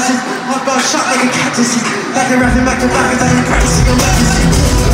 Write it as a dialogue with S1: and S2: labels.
S1: I've got a shot like a cactus. Like a rapping back to back and then I'm practicing on legacy.